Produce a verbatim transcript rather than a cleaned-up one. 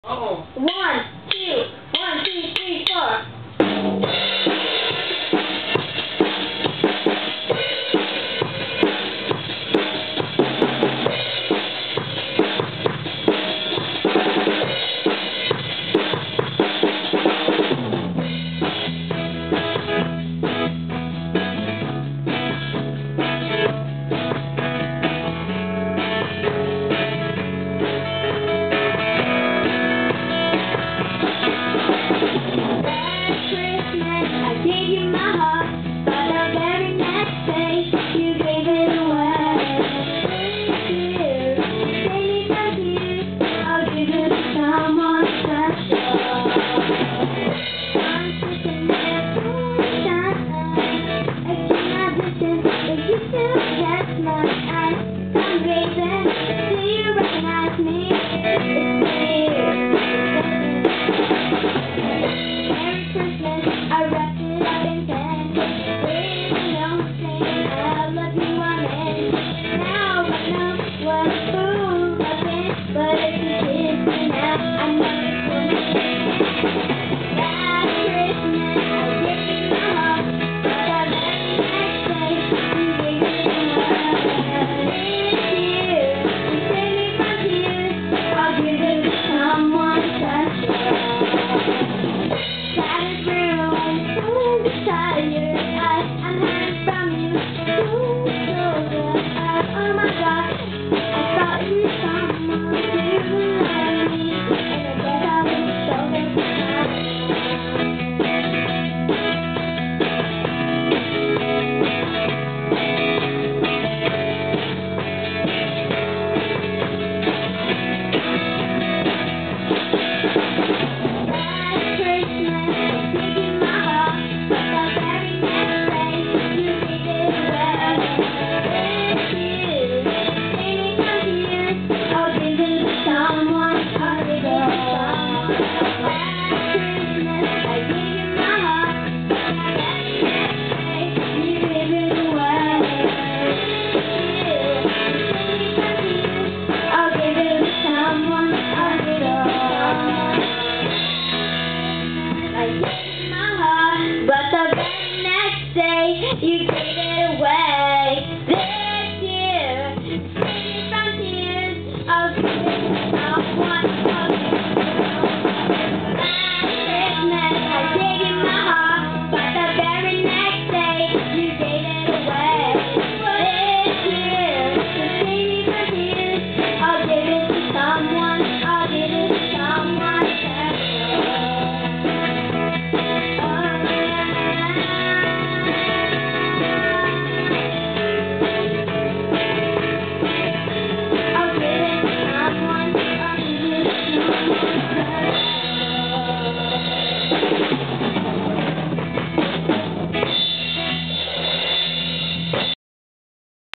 Uh-oh. One, two, one, two, three, four. I gave you my heart, but the very next day you gave it away. You say me confused, I'll give it to someone special. I'm sitting there full of time, I cannot distance, but you still catch my eye. I'm gazing, do you recognize me? It's me. Merry Christmas, I wrapped it up in candy. Baby, don't say I love you, I'm in. Now I know what fool I've been, but if you kiss me now, I know it's for me. Last Christmas, I gave you my heart, but the very next day, you gave it away. This year, you save me from tears, I'll give it to someone special. Tired, ruined, so tired. I, I'm hiding from you. So, so good. Oh my God, I thought you were someone to love me, and I guess I was so disappointed. Last Christmas, I gave you my heart, but the very next day you gave it away. This year, made me confused. I'll give it to someone, I'll give it to someone.